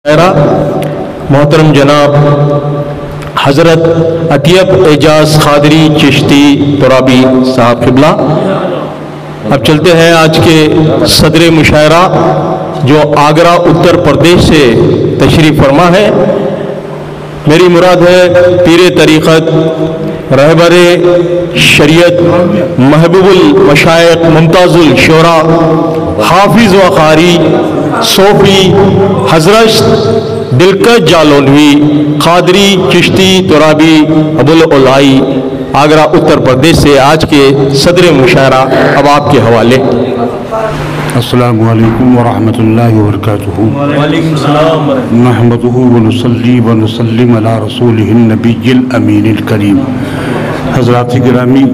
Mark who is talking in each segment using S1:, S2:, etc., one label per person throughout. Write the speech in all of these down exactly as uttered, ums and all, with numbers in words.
S1: محترم جناب حضرت اطیب اعجاز قادری چشتی ترابی صاحب قبلہ، اب چلتے ہیں آج کے صدر مشاعرہ جو آگرہ اتر پردیش سے تشریف فرما ہے۔ میری مراد ہے پیر طریقت، رہبر شریعت، محبوب المشائخ، ممتاز الشعراء، حافظ و قاری، صوفی حضرت دلکش جالونوی قادری چشتی ترابی ابوالعلائی آگرہ اتر پردیش سے آج کے صدر مشاعرہ اب آپ کے حوالے۔
S2: السلام علیکم ورحمۃ اللہ وبرکاتہ۔
S1: وعلیکم السلام۔
S2: نحمدہ ونصلی ونسلم علی رسولہ النبی الامین الکریم۔ حضرات گرامی،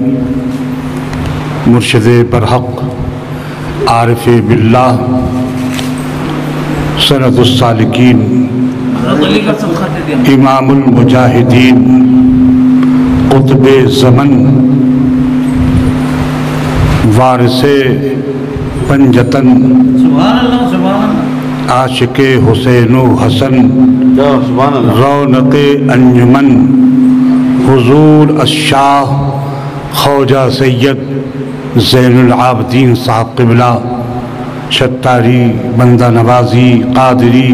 S2: مرشد برحق، عارف باللہ، سند السالکین، امام المجاہدین، قطب زمن، وارث پنجتن، عاشق حسین و حسن، رونق انجمن، حضور الشاہ خواجہ سید زین العابدین صاحب قبلہ، شتاری، بندہ نوازی، قادری،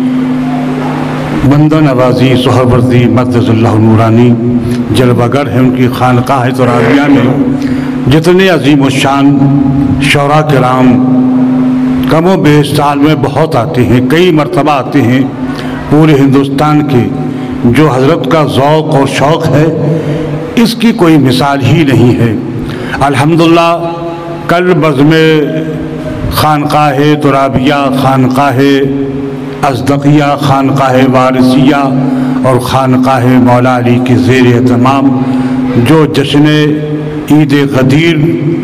S2: بندہ نوازی، سہروردی، مدد اللہ نورانی جلوہ گر ہے۔ ان کی خانقاہ ترابیہ میں جتنے عظیم الشان شعراء کرام کم و بیش سال میں بہت آتے ہیں، کئی مرتبہ آتے ہیں پورے ہندوستان کے، جو حضرت کا ذوق اور شوق ہے اس کی کوئی مثال ہی نہیں ہے۔ الحمدللہ کل بزم خانقاہ ترابیہ، خانقاہ ازدقیہ، خانقاہ وارثیہ اور خانقاہ مولا علی کے زیر اہتمام جو جشن عید غدیر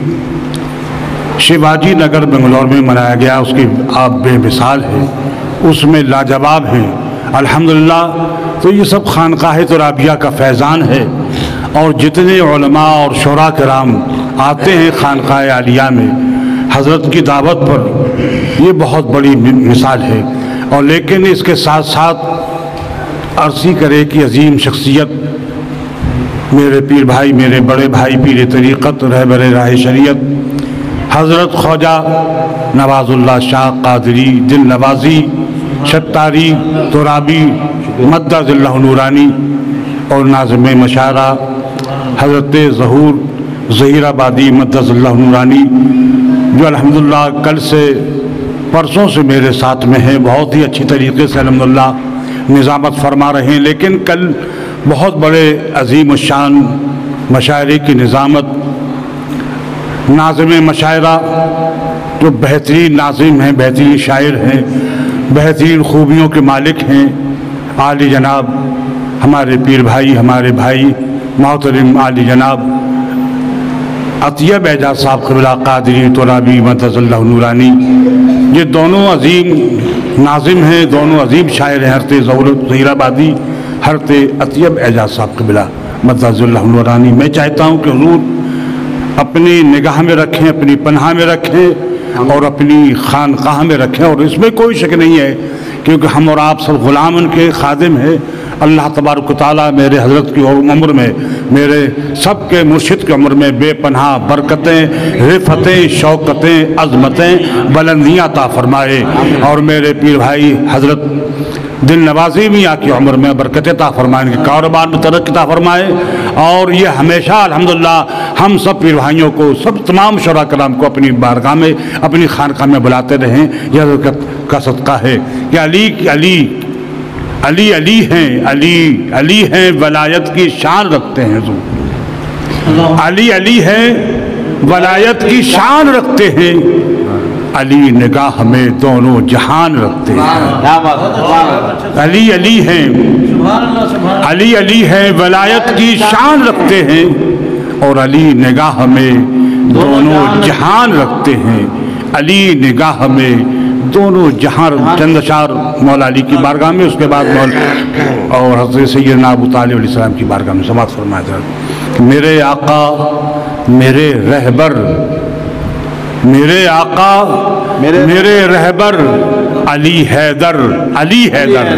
S2: شیواجی نگر بنگلور میں منایا گیا، اس کی آپ بے مثال ہے، اس میں لاجواب ہیں الحمدللہ۔ تو یہ سب خانقاہ ترابیہ کا فیضان ہے، اور جتنے علماء اور شعراء کرام آتے ہیں خانقاہ عالیہ میں حضرت کی دعوت پر، یہ بہت بڑی مثال ہے۔ اور لیکن اس کے ساتھ ساتھ عرضی کرے کہ عظیم شخصیت میرے پیر بھائی، میرے بڑے بھائی پیر طریقت، رہبر راہ شریعت حضرت خواجہ نواز اللہ شاہ قادری دل نوازی شتاری ترابی مدد اللہ نورانی، اور ناظم مشاعرہ حضرت ظہور ظہیر آبادی مدد اللہ نورانی، جو الحمدللہ کل سے پرسوں سے میرے ساتھ میں ہیں، بہت ہی اچھی طریقے سے الحمدللہ نظامت فرما رہے ہیں۔ لیکن کل بہت بڑے عظیم الشان مشاعرے کی نظامت ناظم مشاعرہ جو بہترین ناظم ہیں، بہترین شاعر ہیں، بہترین خوبیوں کے مالک ہیں، عالی جناب ہمارے پیر بھائی، ہمارے بھائی محترم عالی جناب اطیب اعجاز صاحب قبلہ قادری ترابی مدد اللہ نورانی، یہ دونوں عظیم ناظم ہیں، دونوں عظیم شاعر ہیں، حضرت ظہیر آبادی، حضرت اطیب اعجاز صاحب قبلہ مدد اللہ نورانی۔ میں چاہتا ہوں کہ حضور اپنی نگاہ میں رکھیں، اپنی پناہ میں رکھیں اور اپنی خانقاہ میں رکھیں، اور اس میں کوئی شک نہیں ہے کیونکہ ہم اور آپ سب غلام ان کے خادم ہیں۔ اللہ تبارک و تعالیٰ میرے حضرت کی عمر میں، میرے سب کے مرشد کی عمر میں بے پناہ برکتیں، رفتیں، شوکتیں، عظمتیں، بلندیاں عطا فرمائے، اور میرے پیر بھائی حضرت دل نوازی میاں کی عمر میں برکت عطا فرمائے، ان کے کاروبار میں ترقی عطا فرمائے، اور یہ ہمیشہ الحمدللہ ہم سب پیر بھائیوں کو، سب تمام شعراء کرام کو اپنی بارگاہ میں، اپنی خانقاہ میں بلاتے رہیں۔ یہ حضرت کا صدقہ ہے کہ علی علی علی علی ہیں، علی علی ہیں، ولایت کی شان رکھتے ہیں حضور، علی علی ہیں، ولایت کی شان رکھتے ہیں، علی نگاہ میں دونوں جہان رکھتے ہیں۔ علی علی ہیں، علی علی ہیں، ولایت کی شان رکھتے ہیں، اور علی نگاہ میں دونوں جہان رکھتے ہیں، علی نگاہ میں دونوں جہاں۔ چند اشعار مولا علی کی بارگاہ میں، اس کے بعد مولا اور حضرت سیدنا ابو طالب علیہ السلام کی بارگاہ میں سماعت فرمایا جائے۔ میرے آقا، میرے رہبر، میرے آقا، میرے رہبر علی حیدر علی حیدر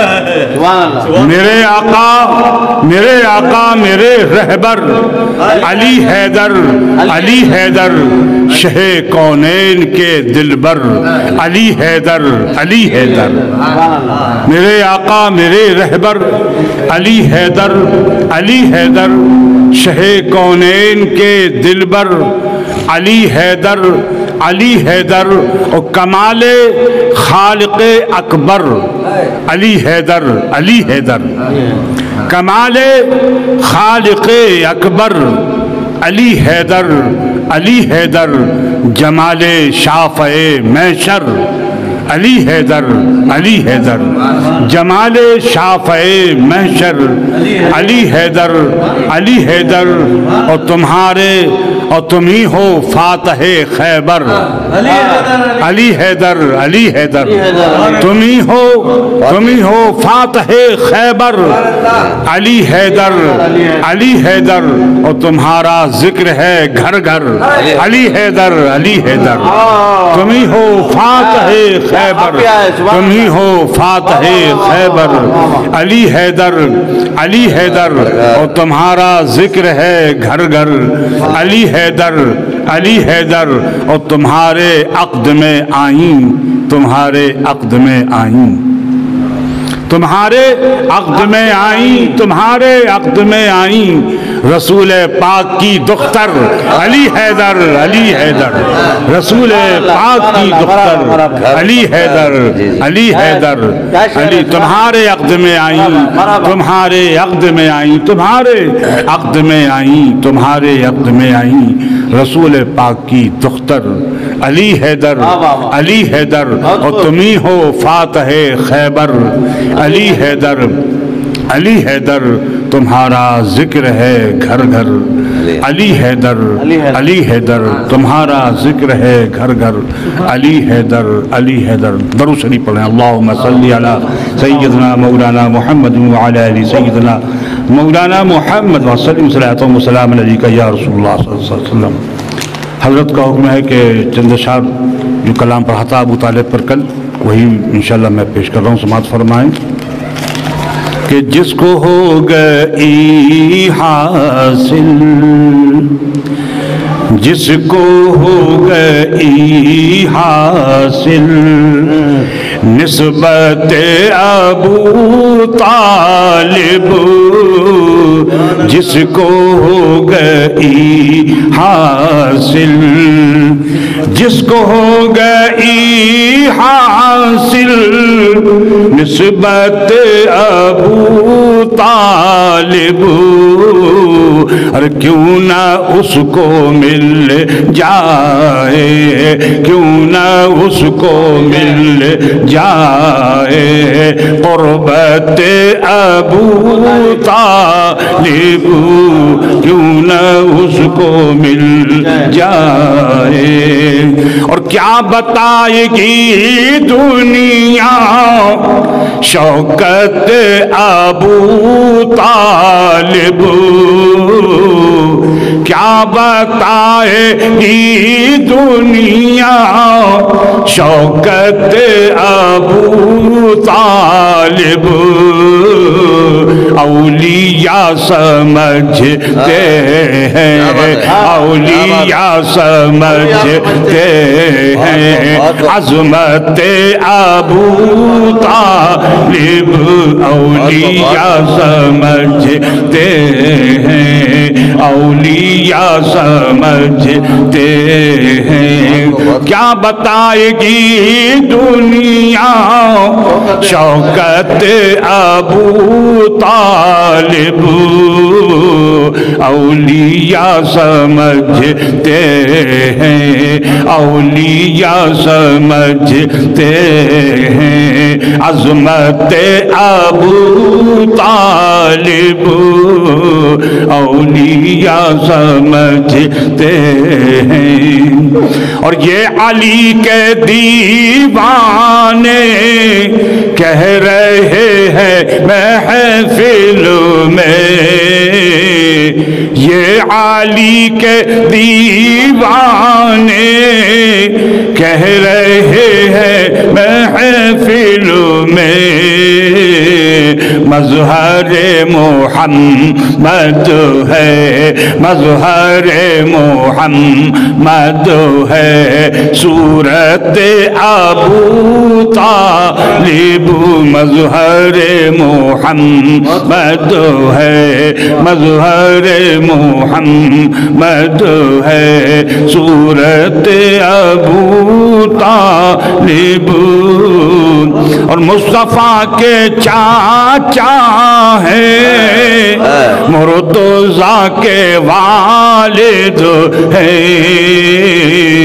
S2: میرے آقا میرے آقا میرے رہبر علی حیدر علی حیدر شہ کونین کے دلبر علی حیدر علی حیدر میرے آقا میرے رہبر علی حیدر علی حیدر شہ کونین کے دلبر علی حیدر علی حیدر اور کمال خالق اکبر علی حیدر علی حیدر کمال خالق اکبر علی حیدر علی حیدر جمال شافع محشر علی حیدر علی حیدر جمال شافع محشر علی حیدر علی حیدر اور تمہارے اور تم ہی ہو فاتح خیبر علی حیدر علی حیدر تم ہی ہو تم ہی ہو فاتح خیبر علی حیدر علی حیدر اور تمہارا ذکر ہے گھر گھر علی حیدر علی حیدر تم ہی ہو فاتح خیبر تم ہی ہو فاتح خیبر علی حیدر علی حیدر اور تمہارا ذکر ہے گھر گھر علی حیدر علی حیدر اور تمہارے عقد میں آئین تمہارے عقد میں آئین تمہارے عقد میں آئیں تمہارے عقد میں آئیں رسول پاک کی دختر علی حیدر علی حیدر رسول پاک کی دختر علی حیدر علی حیدر علی تمہارے عقد میں آئیں تمہارے عقد میں آئیں تمہارے عقد میں آئیں تمہارے عقد میں آئیں رسول پاک کی دختر علی حیدر علی حیدر اور تمہیں ہو فاتح خیبر علی حیدر علی حیدر تمہارا ذکر ہے گھر گھر علی حیدر علی حیدر تمہارا ذکر ہے گھر گھر علی حیدر علی حیدر درود شریف پڑھیں اللہم صلی علی سیدنا مولانا محمد وعلی آلہ سیدنا مولانا محمد وسلم صلاۃ و سلام علیکہ یا رسول اللہ صلی اللہ علیہ وسلم۔ حضرت کا حکم ہے کہ چند اشعار جو کلام پڑھا تھا ابو طالب پر کل وہی انشاءاللہ میں پیش کر رہا ہوں، سماعت فرمائیں کہ جس کو ہو گئی حاصل جس کو ہو گئی حاصل نسبت ابو طالب جس کو ہو گئی حاصل جس کو ہو گئی حاصل نسبت ابو طالب اور کیوں نہ اس کو مل جائے کیوں نہ اس کو مل جائے قربت ابو طالب کیوں نہ اس کو مل جائے اور کیا بتائے گی دنیا شوکت ابو طالب کیا بتائے گی دنیا شوکت ابو طالب اولیاء سمجھتے ہیں اولیاء سمجھتے ہیں عظمت ابو طالب اولیاء سمجھتے ہیں اولیاء سمجھتے ہیں کیا بتائے گی دنیا شوکت ابو طالب اولیاء سمجھتے ہیں اولیاء سمجھتے ہیں عظمت ابو طالب اولیاء سمجھتے ہیں اور یہ علی کے دیوانے کہہ رہے ہیں محفل میں یہ علی کے دیوانے کہہ رہے ہیں محفل میں مظہر محمد ہے، مظہر محمد ہے، صورت ابو طالب مظہر محمد ہے، مظہر محمد ہے، صورت ابو طالب، اور مصطفیٰ کے چاچا ہیں، مرتضیٰ کے والد ہیں،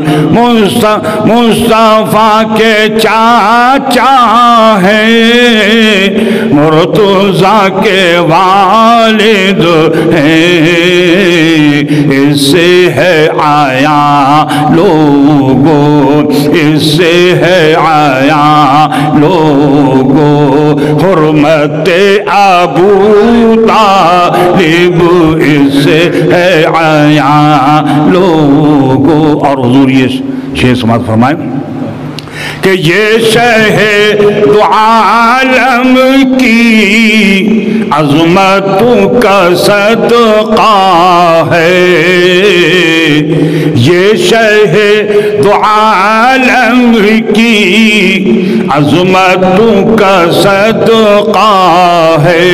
S2: مصطفیٰ کے چاچا ہیں، مرتضیٰ کے والد ہیں، اس سے ہے آیا لوگوں، اس سے ہے آیا لوگوں، حرمت ابو طالب اس سے ہے آیا لوگوں۔ اور حضور یہ شعر سماعت فرمائیں کہ یہ شہ دو عالم کی عظمتوں کا صدقہ ہے، یہ شہ دو عالم کی عظمتوں کا صدقہ ہے،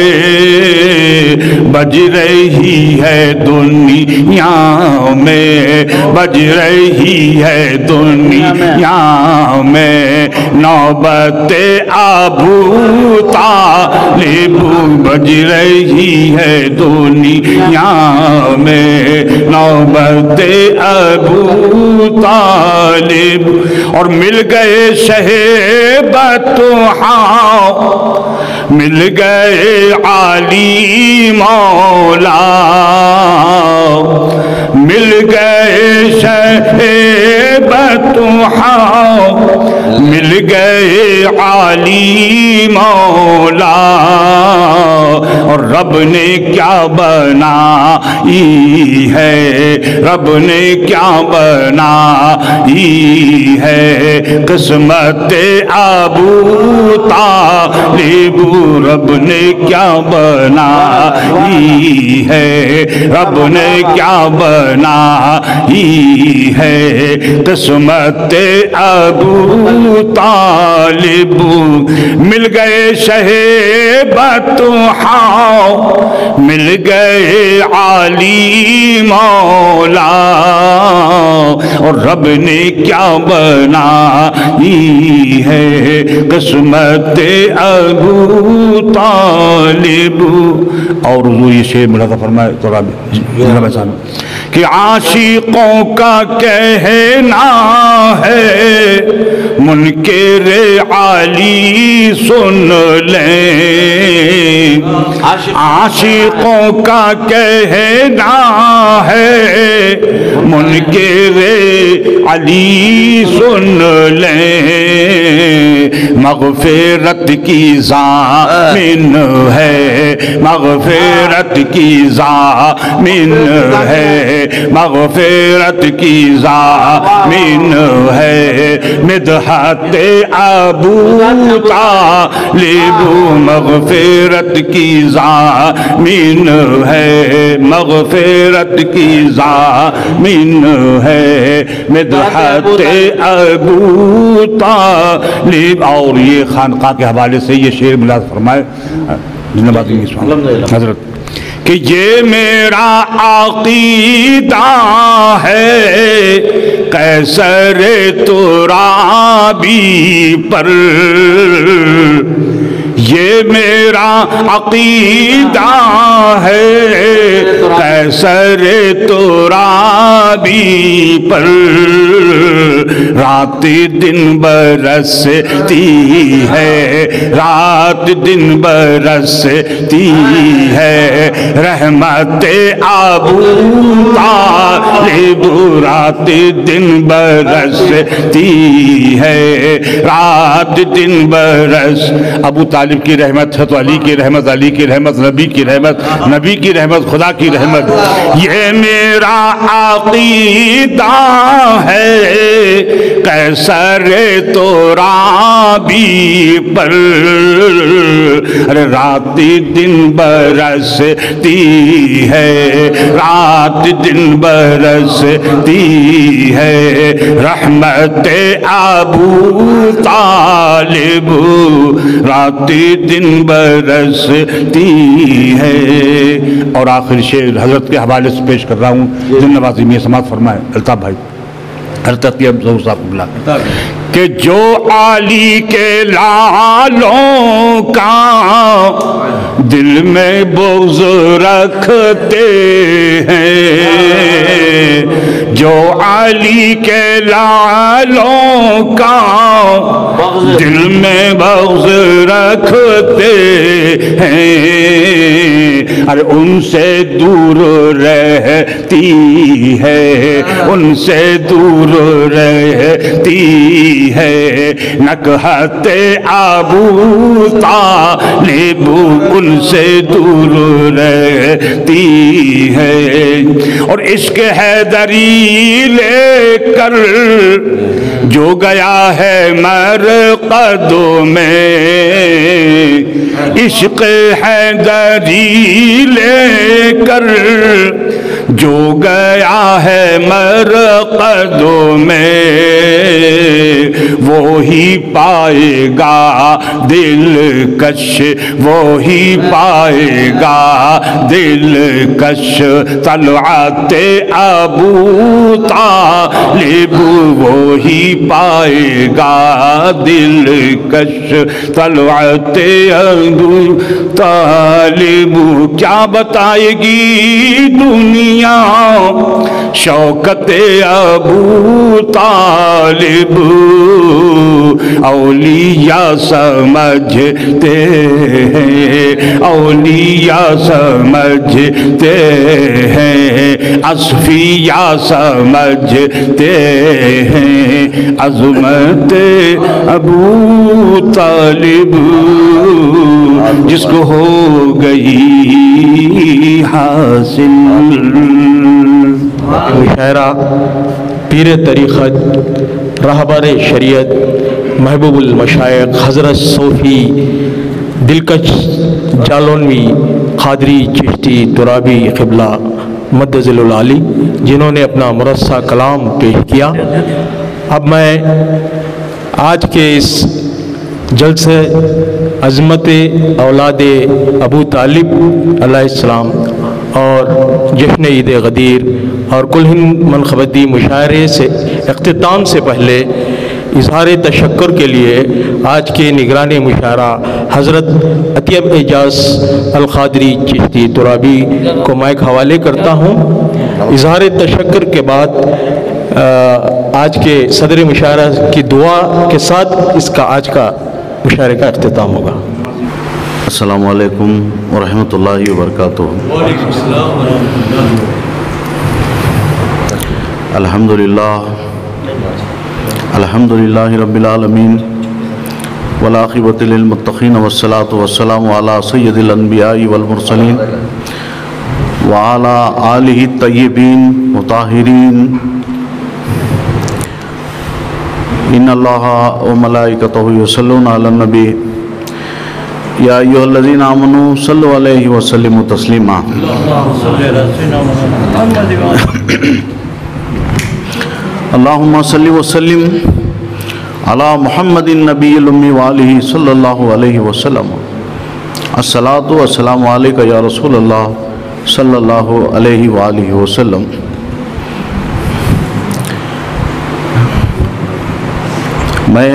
S2: بج رہی ہے دنیا میں، بج رہی ہے دنیا میں، نوبت ابو طالب بج رہی ہے دنیا میں، نوبت ابو طالب، اور مل گئے شہبت ہاں، مل گئے علی مولا، مل گئے شہبت ہاں، مل گئے علی مولا، اور رب نے کیا بنائی ہے، رب نے کیا بنائی ہے، قسمت ابو طالب رب نے کیا بنائی ہے، رب نے کیا بنائی ہے، قسمت ابو طالب، مل گئے شہبت ہاں، مل گئے علی مولا، اور رب نے کیا بنائی ہے، قسمت ابو طالب۔ اور حضور یہ شعر ملا تھا فرمائے ترابی کہ عاشقوں کا کہنا ہے منکر علی سن لیں، عاشقوں کا کہنا ہے منکر علی سن لیں، مغفرت کی ضامن ہے، مغفرت کی ضامن ہے، مغفرت کی ضامن ہے، مدحت ابو طالب مغفرت کی ضامن ہے، مغفرت کی ضامن ہے، مدحت ابو طالب۔ اور یہ خانقاہ کے حوالے سے یہ شعر ملاد فرمائے حضرت کہ یہ میرا عقیدہ ہے قیصر ترابی پر، یہ میرا عقیدہ ہے قیصر ترابی پر، رات دن برستی ہے، رات دن برستی ہے، رحمت ابو طالب तालिब रात दिन बरसती है, रात दिन बरस। अबू तालिब की रहमत है तो अली की रहमत, अली की रहमत नबी की रहमत, नबी की रहमत खुदा की रहमत। ये मेरा अक़ीदा है कैसर तुराबी पर, अरे रात दिन बरसती है, रात दिन बरसती है, रहमत अबू तालिब रात दिन बरसती है। और आखिर शेर हजरत के हवाले से पेश कर रहा हूँ, जिन नवाज़ी में समात फरमाए अल्ताफ़ भाई कि जो आली के लालों का दिल में बुग़्ज़ रखते हैं, जो आली के लालों का दिल में बुग़्ज़ रखते हैं, अरे उनसे दूर रहती है, उनसे दूर रहती है नकहते अबू तालिब, उनसे दूर रहती है। और इश्क हैदरी लेकर जो गया है मरक़दों में, इश्क हैदरी लेकर जो गया है मरक़दों में, वो ही पाएगा दिलकश, वो ही पाएगा दिलकश तलअते अबू तालिब, वो ही पाएगा दिलकश तलअते अबू तालिब। क्या बताएगी दुनिया शौकते अबू तालिब, औलिया समझते हैं, औलिया समझते हैं, असफिया समझते हैं, अज़मत अबू तालिब जिसको हो गई हासिल।
S1: मुशायरा पीर तरीक़त रहबर शरीयत महबूबुल मशाइख हज़रत सूफ़ी दिलकश जालौनवी क़ादरी चिश्ती तुराबी क़िबला मद्दज़िलुल आली, जिन्होंने अपना मुरस्सा कलाम पेश किया। अब मैं आज के इस जलसे अज़मत औलाद अबू तालिब अलैहिस्सलाम और जश्न-ए-ईद गदीर और कुल हिंद मनखबती मुशायरे से इख्तिताम से पहले इजहार तशक्कुर के लिए आज के निगरानी मुशायरा हज़रत अतियब एजाज़ अल क़ादरी चिश्ती तुराबी को माइक हवाले करता हूँ। इजहार तशक्कुर के बाद आज के सदर मुशायरा की दुआ के साथ इसका आज का मुशायरे का इख्तिताम होगा।
S3: अस्सलामु अलैकुम व रहमतुल्लाहि व बरकातुहू। अल्हम्दुलिल्लाह अल्हम्दुलिल्लाहि रब्बिल आलमीन वल आक़िबतु लिल मुत्तक़ीन वस्सलातु वस्सलामु अला सय्यिदिल अन्बियाइ वल मुरसलीन व अला आलिहि तय्यिबीन व ताहिरीन। इन्नल्लाहा व मलाइकतहु युसल्लूना अलन नबी या अय्युहल्लज़ीना आमनू सल्लु अलैहि व सल्लिमू तस्लीमा। अल्लाहुम्मा सल्लि व सल्लिम अला मुहम्मदिन नबिय्यिल उम्मी व आलिहि सल्लल्लाहु अलैहि वसल्लम। अस्सलातु वस्सलामु अलैका या रसूलल्लाह सल्लल्लाहु अलैहि व आलिहि वसल्लम। मैं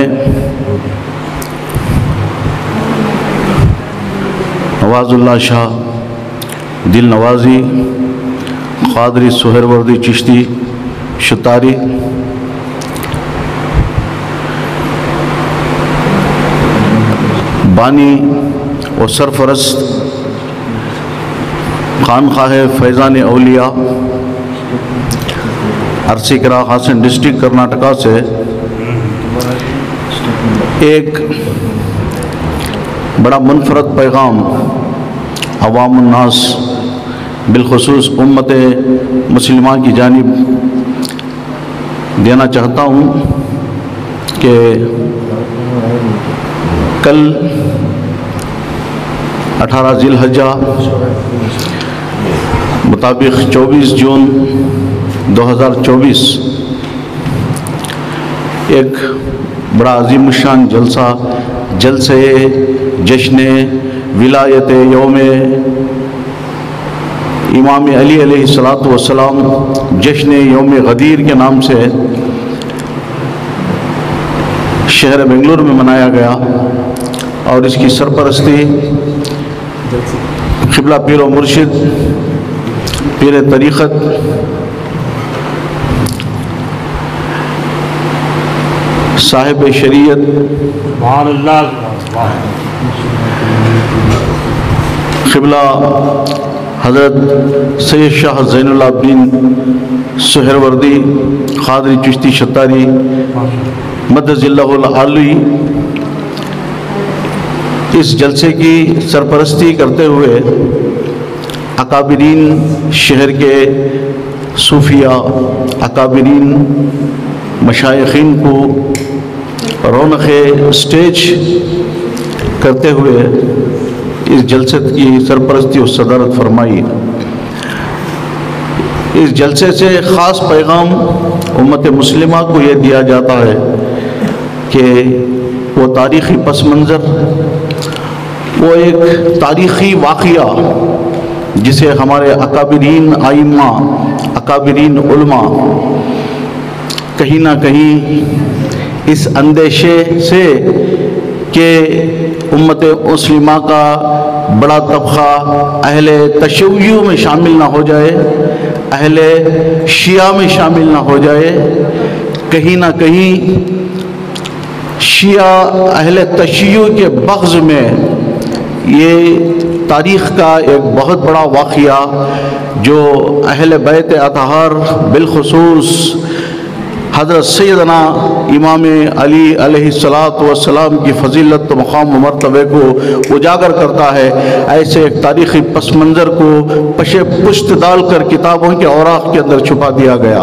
S3: नवाजुल्लाह शाह दिल नवाजी क़ादरी सुहरवर्दी चिश्ती शतारी बानी व सरफरस्त खानख़ाह फैज़ान औलिया अरसीकरा हासन डिस्ट्रिक्ट कर्नाटका से एक बड़ा मुनफरद पैगाम अवामुन्नास बिलखुसूस उम्मत मुस्लिमा की जानिब देना चाहता हूँ कि कल अठारह ज़िलहज्जा मुताबिक चौबीस जून दो हज़ार चौबीस एक बड़ा अजीमुशान जलसा जलसे जश्न विलायत यौम इमाम अली अलैहिस्सलातु वस्सलाम जश्न यौम गदीर के नाम से शहर बेंगलुरु में मनाया गया और इसकी सरपरस्ती क़िबला पीर व मुर्शिद पीर तरीक़त साहिब शरीयत क़िबला हज़रत सैयद शाह ज़ैनुल आबिदीन सुहरवर्दी क़ादरी चिश्ती शतारी मद्दज़िल्लाहुल आली इस जलसे की सरपरस्ती करते हुए अकाबिरीन शहर के सूफिया अकाबिरीन मशाइखीन को रौनक स्टेज करते हुए इस जलसे की सरपरस्ती और सदारत फरमाई। इस जलसे से ख़ास पैगाम उम्मत मुस्लिमा को यह दिया जाता है कि वो तारीख़ी पस मंज़र, वो एक तारीख़ी वाक़िया जिसे हमारे अकाबिरीन आइम्मा अकाबिरीन उलमा कहीं ना कहीं इस अंदेशे से कि उम्मत मुस्लिमा का बड़ा तबक़ा अहले तशय्युअ में शामिल ना हो जाए, अहले शिया में शामिल ना हो जाए, कहीं ना कहीं शिया अहले तशय्युअ के बग़्ज़ में ये तारीख़ का एक बहुत बड़ा वाक़िया जो अहले बैत अतहार बिलखुसूस हज़रत सैयदना इमाम अली अलैहिस्सलातु वस्सलाम की फ़जीलत मक़ाम व मर्तबे को उजागर करता है, ऐसे एक तारीख़ी पस मंज़र को पशे पुश्त डाल कर किताबों के औराक़ के अंदर छुपा दिया गया।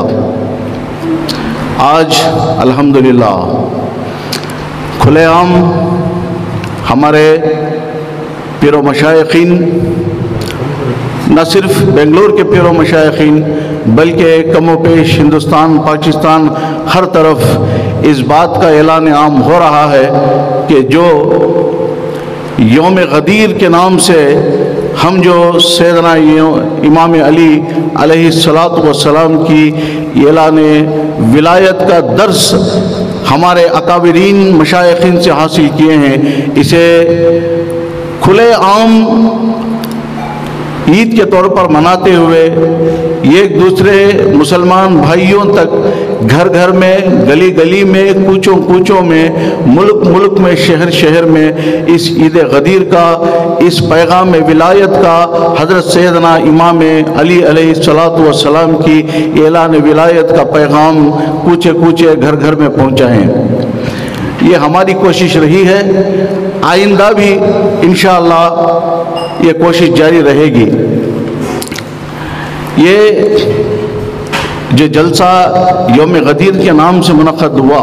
S3: आज अल्हम्दुलिल्लाह खुलेआम हमारे पीर व मशाइखीन, न सिर्फ बेंगलुरु के पीर व मशाइखीन बल्कि कमो पेश हिंदुस्तान पाकिस्तान हर तरफ इस बात का ऐलान आम हो रहा है कि जो यौम गदीर के नाम से हम जो सैयदना इमाम अली अलैहिस्सलातु वस्सलाम की ऐलान विलायत का दर्स हमारे अकाबिरीन मशाइखीन से हासिल किए हैं, इसे खुले आम ईद के तौर पर मनाते हुए एक दूसरे मुसलमान भाइयों तक घर घर में गली गली में कूचों कूचों में मुल्क मुल्क में शहर शहर में इस ईद गदीर का इस पैगाम विलायत का हज़रत सैयदना इमाम अली अलैहिस्सलातु वस्सलाम की ऐलान विलायत का पैगाम कूचे कूचे घर घर में पहुँचाएँ। ये हमारी कोशिश रही है, आइंदा भी इंशाअल्लाह ये कोशिश जारी रहेगी। ये जो जलसा यौम गदीर के नाम से मुनक़्क़द हुआ,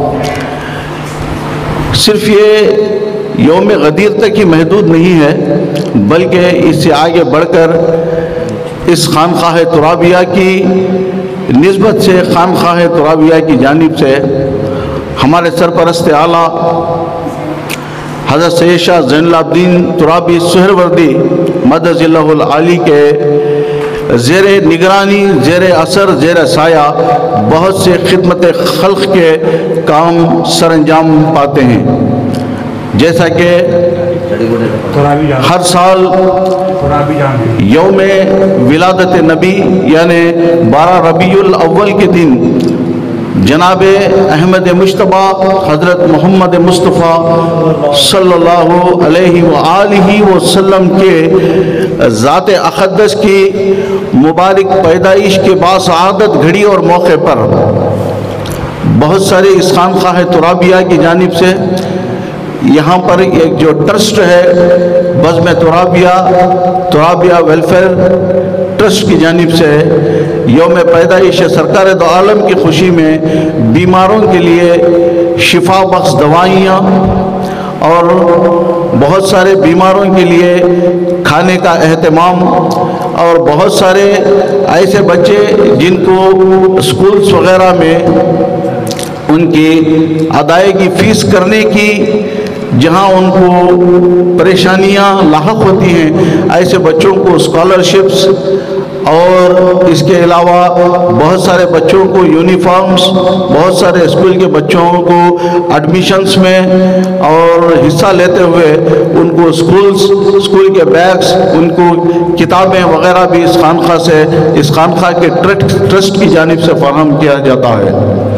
S3: सिर्फ ये यौम गदीर तक ही महदूद नहीं है, बल्कि इससे आगे बढ़कर इस खानख़ाह तुराबिया की निस्बत से खानख़ाह तुराबिया की जानिब से हमारे सरपरस्त आला हज़रत सैयद शाह ज़ैनुल आबिदीन तुराबी सुहरवर्दी मद्दज़िल्लाहुल आली के ज़ेरे निगरानी ज़ेरे असर ज़ेरे साया बहुत से खिदमत खल्क़ के काम सर अंजाम पाते हैं। जैसा कि हर साल यौम विलादत नबी यानि बारह रबीउल अव्वल के दिन जनाब अहमद मुश्तबा हज़रत मोहम्मद मुस्तफ़ा सल्लल्लाहु अलैहि व आलिहि वसल्लम के ज़ात अक़दस की मुबारक पैदाइश के बासआदत घड़ी और मौके पर बहुत सारे इस खानक़ाह तुराबिया की जानिब से यहाँ पर एक जो ट्रस्ट है बज़्म-ए-तुराबिया तुराबिया वेलफेयर ट्रस्ट की जानिब से यौम पैदाइश सरकार दो आलम की खुशी में बीमारों के लिए शिफा बख्श दवाइयाँ और बहुत सारे बीमारों के लिए खाने का एहतमाम और बहुत सारे ऐसे बच्चे जिनको स्कूल्स वगैरह में उनकी अदायगी फ़ीस करने की जहां उनको परेशानियां लाहक होती हैं, ऐसे बच्चों को स्कॉलरशिप्स और इसके अलावा बहुत सारे बच्चों को यूनिफॉर्म्स, बहुत सारे स्कूल के बच्चों को एडमिशन्स में और हिस्सा लेते हुए उनको स्कूल्स स्कूल के बैग्स, उनको किताबें वगैरह भी इस खानक़ाह से इस खानक़ाह के ट्रस्ट की जानिब से फराहम किया जाता है।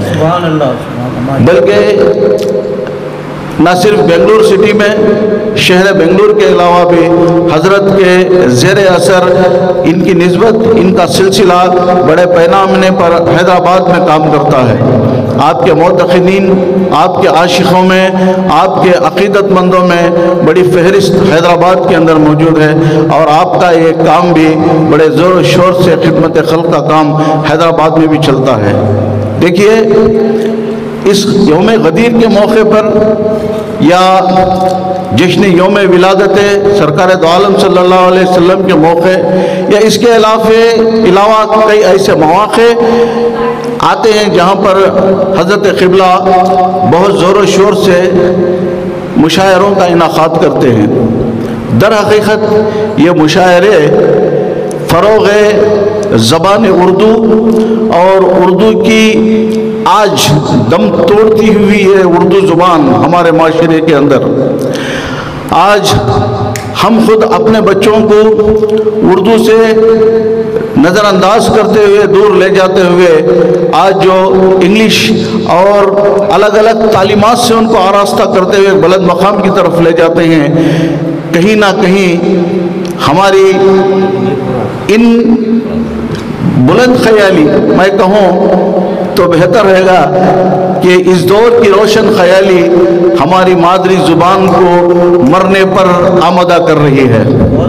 S3: बल्कि न सिर्फ बेंगलुरु सिटी में, शहर बेंगलुरु के अलावा भी हज़रत के ज़ेर असर इनकी निस्बत, इनका सिलसिला बड़े पैमाने पर हैदराबाद में काम करता है। आपके मोतक़ीन, आपके आशिक़ों में, आपके अक़ीदतमंदों में बड़ी फहरिस्त हैदराबाद के अंदर मौजूद है और आपका ये काम भी बड़े ज़ोर शोर से खिदमत खल्क़ का काम हैदराबाद में भी चलता है। देखिए, इस यौम गदीर के मौके पर या जश्न यौम विलादत सरकार दो आलम सल्लल्लाहु अलैहि वसल्लम के मौके या इसके अलावे अलावा कई ऐसे मौके आते हैं जहाँ पर हज़रत क़िबला बहुत ज़ोर शोर से मुशायरों का इनाक़ाद करते हैं। दर हकीकत ये मुशायरे फ़रोग़ ज़बान उर्दू और उर्दू की आज दम तोड़ती हुई है उर्दू ज़ुबान हमारे माशरे के अंदर। आज हम खुद अपने बच्चों को उर्दू से नज़रअंदाज करते हुए, दूर ले जाते हुए, आज जो इंग्लिश और अलग अलग तालीमात से उनको आरास्ता करते हुए बुलंद मकाम की तरफ ले जाते हैं, कहीं ना कहीं हमारी इन बुलंद ख्याली, मैं कहूँ तो बेहतर रहेगा कि इस दौर की रोशन ख्याली हमारी मादरी ज़ुबान को मरने पर आमादा कर रही है।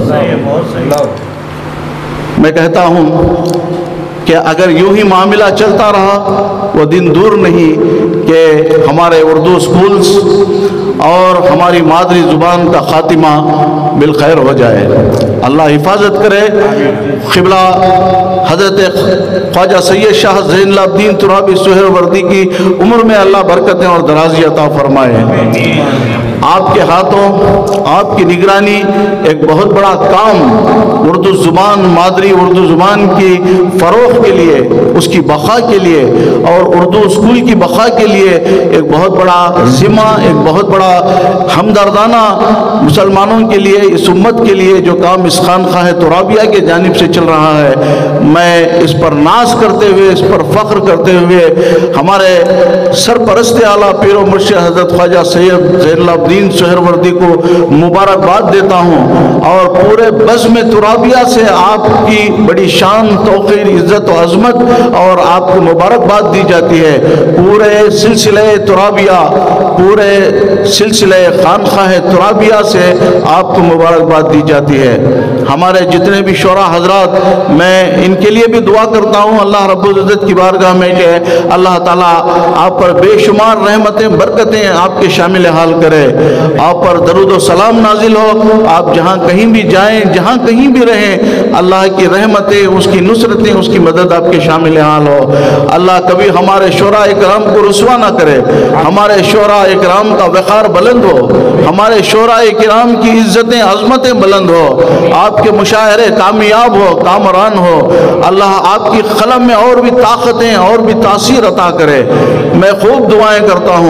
S3: मैं कहता हूँ कि अगर यूं ही मामला चलता रहा, वो दिन दूर नहीं कि हमारे उर्दू स्कूल्स और हमारी मादरी ज़ुबान का ख़ातिमा बिलखैर हो जाए। अल्लाह हिफाजत करे। क़िबला हज़रत ख्वाजा सैयद शाह ज़ैनुल-आबिदीन तुराबी सुहरवर्दी की उम्र में अल्लाह बरकतें और दराज़ी अता फरमाए। आपके हाथों, आपकी निगरानी एक बहुत बड़ा काम उर्दू ज़ुबान, मादरी उर्दू ज़ुबान की फ़रोग़ के लिए, उसकी बक़ा के लिए और उर्दू स्कूल की बक़ा के लिए एक बहुत बड़ा ज़िम्मा, एक बहुत बड़ा हमदर्दाना मुसलमानों के लिए, इस उम्मत के लिए जो काम इस खानक़ाह तुराबिया के जानिब से चल रहा है, मैं इस पर नाज करते हुए, इस पर फ़ख्र करते हुए हमारे सरपरस्त आला पीर व मुर्शिद हज़रत ख्वाजा सैयद ज़ैनुल-आबिदीन सुहरवर्दी को मुबारकबाद देता हूँ और पूरे बज़्म-ए-तुराबिया से आपकी बड़ी शान, तौक़ीर, इज़्ज़त व अज़मत और आपको मुबारकबाद दी जाती है। पूरे सिलसिले तुराबिया, पूरे सिलसिले खानक़ाह तुराबिया से आपको मुबारकबाद दी जाती है। हमारे जितने भी शोरा हज़रात, मैं इनके लिए भी दुआ करता हूँ अल्लाह रब्बुल इज़्ज़त की बारगाह में कि अल्लाह ताला आप पर बेशुमार रहमतें, बरकतें आपके शामिल हाल करे, आप पर दरूद व सलाम नाजिल हो। आप जहाँ कहीं भी जाएं, जहाँ कहीं भी रहें, अल्लाह की रहमतें, उसकी नुसरतें, उसकी मदद आपके शामिल हाल हो। अल्लाह कभी हमारे शोरा इकराम को रुसवा ना करे, हमारे शोरा इकराम का वक़ार बुलंद हो, हमारे शोरा इकराम की इज़्ज़तें, अज़मतें बुलंद हो, आपके मुशायरे कामयाब हो, कामरान हो। अल्लाह आपकी कलम में और भी ताकतें और भी तासीर अता करे। मैं खूब दुआएं करता हूँ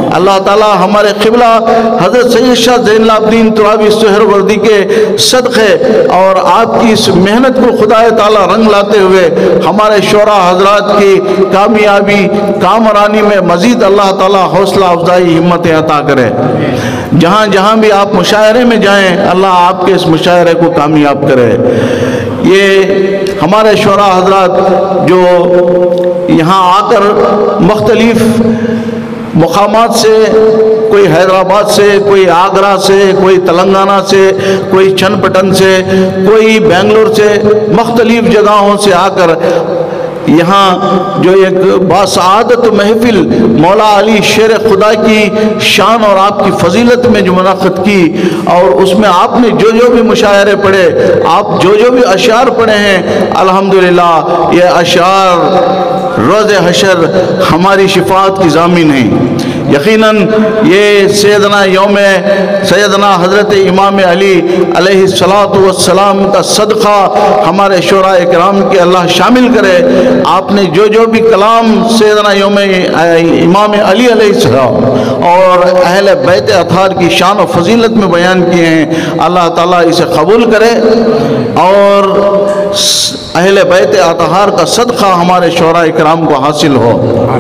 S3: اللہ تعالیٰ ہمارے قبلہ حضرت سید شاہ زین العابدین ترابی سہروردی کے صدقے اور آپ کی اس محنت کو خدا تعالیٰ رنگ لاتے ہوئے ہمارے شعراء حضرات کی کامیابی کامرانی میں مزید اللہ تعالیٰ حوصلہ افزائی ہمتیں عطا کرے. جہاں جہاں بھی آپ مشاعرے میں جائیں اللہ آپ کے اس مشاعرے کو کامیاب کرے. یہ ہمارے شعراء حضرات جو یہاں آ کر مختلف مقامات سے، کوئی حیدرآباد سے، کوئی آگرہ سے، کوئی تلنگانہ سے، کوئی چن پٹن سے، کوئی بنگلور سے، مختلف جگہوں سے آ کر یہاں جو ایک باسعادت محفل مولا علی شیر خدا کی شان اور آپ کی فضیلت میں جو منعقد کی، اور اس میں آپ نے جو جو بھی مشاعرے پڑھے، آپ جو جو بھی اشعار پڑھے ہیں، الحمدللہ یہ اشعار روز حشر ہماری شفاعت کی ضامن ہیں. یقیناً یہ سیدنا یوم سیدنا حضرت امام علی علیہ الصلاۃ والسلام کا صدقہ ہمارے شعراء اکرام کے اللہ شامل کرے. آپ نے جو جو بھی کلام سیدنا یوم امام علی علیہ السلام اور اہل بیت اطہار کی شان و فضیلت میں بیان کیے ہیں، اللہ تعالیٰ اسے قبول کرے اور اہل بیت اطہار کا صدقہ ہمارے شعراء اکرام کو حاصل ہو.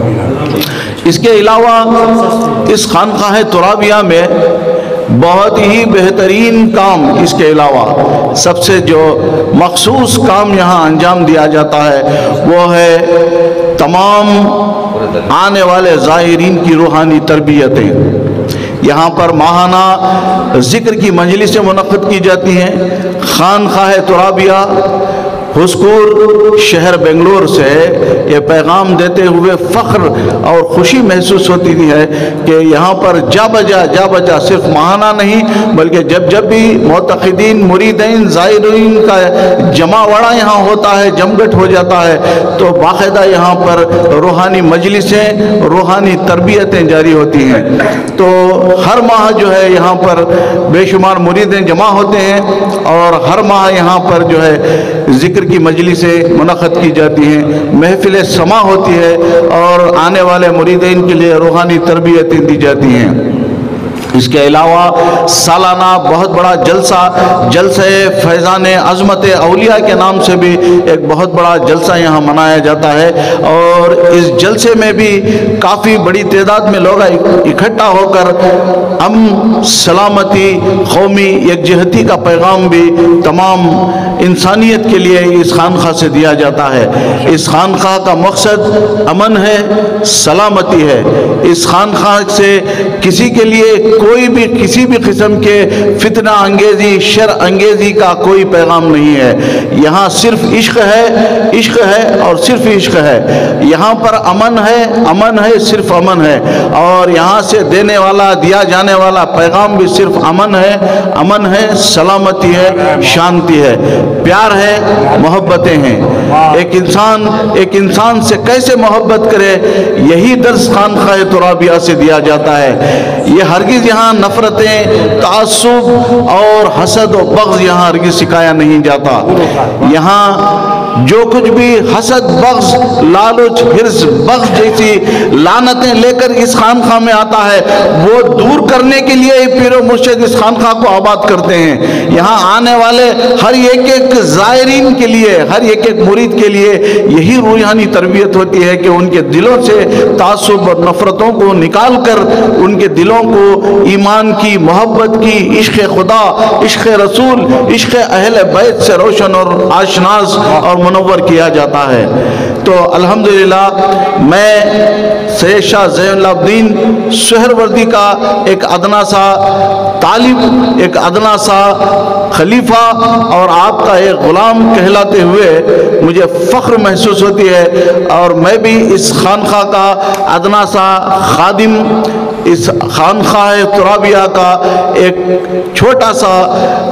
S3: اس کے علاوہ اس خانقاہ ترابیہ میں بہت ہی بہترین کام، اس کے علاوہ سب سے جو مخصوص کام یہاں انجام دیا جاتا ہے وہ ہے تمام آنے والے زائرین کی روحانی تربیتیں. یہاں پر ماہانہ ذکر کی مجلسیں منعقد کی جاتی ہیں. خانقاہ ترابیہ حسکور شہر بنگلور سے یہ پیغام دیتے ہوئے فخر اور خوشی محسوس ہوتی ہے کہ یہاں پر جا بجا جا بجا صرف ماہانہ نہیں بلکہ جب جب بھی معتقدین مریدین زائرین کا جمع وڑا یہاں ہوتا ہے، جمگٹ ہو جاتا ہے، تو باقاعدہ یہاں پر روحانی مجلسیں، روحانی تربیتیں جاری ہوتی ہیں. تو ہر ماہ جو ہے یہاں پر بے شمار مریدیں جمع ہوتے ہیں اور ہر ماہ یہاں پر جو ہے ذکر کی مجلسیں منعقد کی جاتی ہیں، محفل سما ہوتی ہے اور آنے والے مریدین کے لیے روحانی تربیتیں دی جاتی ہیں. اس کے علاوہ سالانہ بہت بڑا جلسہ جلسہ فیضان عظمت اولیاء کے نام سے بھی ایک بہت بڑا جلسہ یہاں منایا جاتا ہے، اور اس جلسے میں بھی کافی بڑی تعداد میں لوگ اکٹھا ہو کر امن، سلامتی، قومی یکجہتی کا پیغام بھی تمام انسانیت کے لیے اس خانقاہ سے دیا جاتا ہے. اس خانقاہ کا مقصد امن ہے، سلامتی ہے. اس خانقاہ سے کسی کے لیے کوئی بھی کسی بھی قسم کے فتنہ انگیزی، شر انگیزی کا کوئی پیغام نہیں ہے. یہاں صرف عشق ہے، عشق ہے اور صرف عشق ہے. یہاں پر امن ہے، امن ہے، صرف امن ہے. اور یہاں سے دینے والا، دیا جانے والا پیغام بھی صرف امن ہے، امن ہے، سلامتی ہے، شانتی ہے، پیار ہے، محبتیں ہیں. ایک انسان ایک انسان سے کیسے محبت کرے، یہی درس خانقاہ ترابیہ سے دیا جاتا ہے. یہ ہرگز یہاں نفرتیں، تعصب اور حسد و بغض یہاں ہرگز سکھایا نہیں جاتا. یہاں جو کچھ بھی حسد، بغض، لالچ، حرص، بغض جیسی لعنتیں لے کر اس خانقاہ میں آتا ہے، وہ دور کرنے کے لیے پیر و مرشد اس خانقاہ کو آباد کرتے ہیں. یہاں آنے والے ہر ایک ایک زائرین کے لیے، ہر ایک ایک مرید کے لیے یہی روحانی تربیت ہوتی ہے کہ ان کے دلوں سے تعصب اور نفرتوں کو نکال کر ان کے دلوں کو ایمان کی، محبت کی، عشق خدا، عشق رسول، عشق اہل بیت سے روشن اور آشناس اور منور کیا جاتا ہے. تو الحمدللہ میں سید شاہ زین العابدین سہروردی کا ایک ادنا سا طالب، ایک ادنا سا خلیفہ اور آپ کا ایک غلام کہلاتے ہوئے مجھے فخر محسوس ہوتی ہے، اور میں بھی اس خانقاہ کا ادنا سا خادم، اس خانقاہ ترابیہ کا ایک چھوٹا سا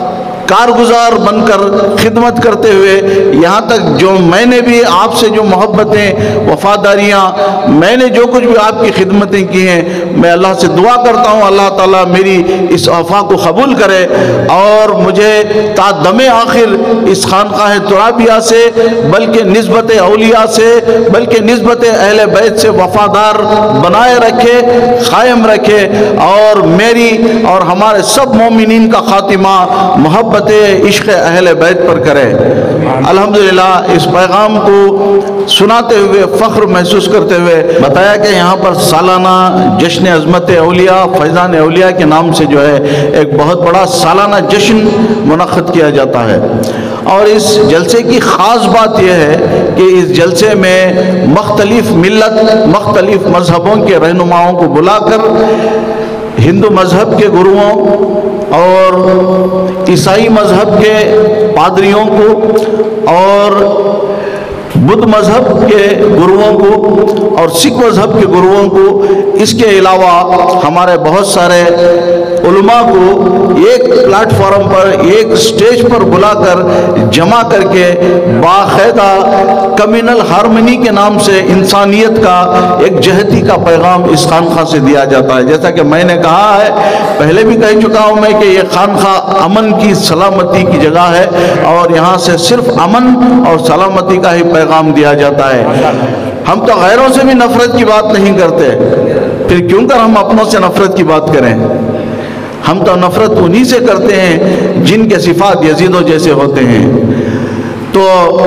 S3: کارگزار بن کر خدمت کرتے ہوئے یہاں تک جو میں نے بھی آپ سے جو محبتیں وفاداریاں میں نے جو کچھ بھی آپ کی خدمتیں کی ہیں میں اللہ سے دعا کرتا ہوں اللہ تعالیٰ میری اس وفا کو قبول کرے اور مجھے تا دم آخر اس خانقاہ ترابیہ سے بلکہ نسبت اولیاء سے بلکہ نسبت اہل بیت سے وفادار بنائے رکھے قائم رکھے اور میری اور ہمارے سب مومنین کا خاتمہ محبت عشق اہل بیت پر کرے۔ الحمدللہ اس پیغام کو سناتے ہوئے فخر محسوس کرتے ہوئے بتایا کہ یہاں پر سالانہ جشن عظمت اولیاء فیضان اولیاء کے نام سے جو ہے ایک بہت بڑا سالانہ جشن منعقد کیا جاتا ہے، اور اس جلسے کی خاص بات یہ ہے کہ اس جلسے میں مختلف ملت مختلف مذہبوں کے رہنماؤں کو بلا کر ہندو مذہب کے گروؤں اور عیسائی مذہب کے پادریوں کو اور بدھ مذہب کے گروؤں کو اور سکھ مذہب کے گروؤں کو اس کے علاوہ ہمارے بہت سارے علماء کو ایک پلیٹ فارم پر ایک سٹیج پر بلا کر جمع کر کے باقاعدہ کمیونل ہارمنی کے نام سے انسانیت کا ایک جہتی کا پیغام اس خانقاہ سے دیا جاتا ہے۔ جیسا کہ میں نے کہا ہے پہلے بھی کہہ چکا ہوں میں کہ یہ خانقاہ امن کی سلامتی کی جگہ ہے اور یہاں سے صرف امن اور سلامتی کا ہی پیغام دیا جاتا ہے۔ ہم تو غیروں سے بھی نفرت کی بات نہیں کرتے، پھر کیوں کر ہم اپنوں سے نفرت کی بات کریں؟ ہم تو نفرت انہی سے کرتے ہیں جن کے صفات یزیدوں جیسے ہوتے ہیں۔ تو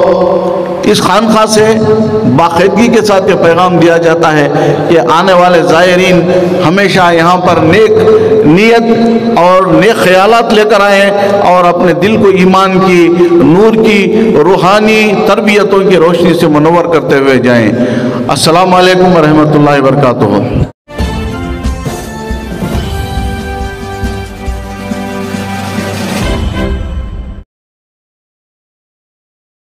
S3: اس خانقاہ سے باقاعدگی کے ساتھ یہ پیغام دیا جاتا ہے کہ آنے والے زائرین ہمیشہ یہاں پر نیک نیت اور نیک خیالات لے کر آئیں اور اپنے دل کو ایمان کی نور کی روحانی تربیتوں کی روشنی سے منور کرتے ہوئے جائیں۔ السلام علیکم ورحمۃ اللہ وبرکاتہ۔